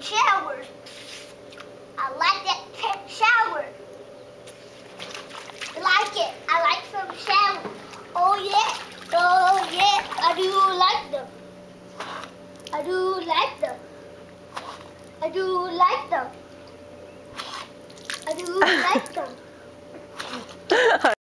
showers. I like that shower. I like it. I like some showers. Oh yeah. Oh yeah. I do like them. I do like them. I do like them. I do like them.